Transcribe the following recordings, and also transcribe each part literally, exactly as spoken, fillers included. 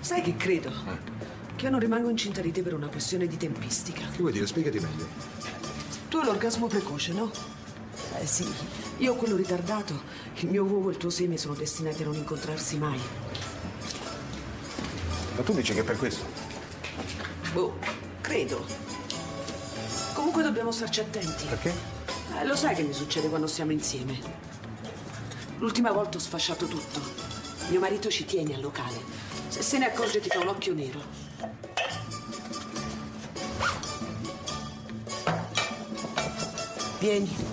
Sai che credo? Eh. Che io non rimango incinta di te per una questione di tempistica. Che vuoi dire? Spiegati meglio. Tu hai l'orgasmo precoce, no? Eh sì. Io ho quello ritardato. Il mio uovo e il tuo seme sono destinati a non incontrarsi mai. Ma tu dici che è per questo? Boh, credo. Comunque dobbiamo starci attenti. Perché? Eh, lo sai che mi succede quando stiamo insieme? L'ultima volta ho sfasciato tutto. Mio marito ci tiene al locale. Se se ne accorge ti fa un occhio nero. Vieni.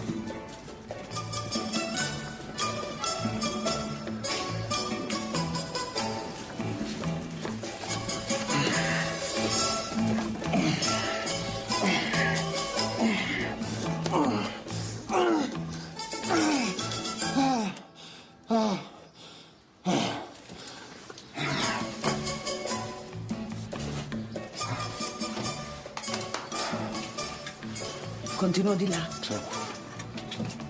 Continuo di là. Sì.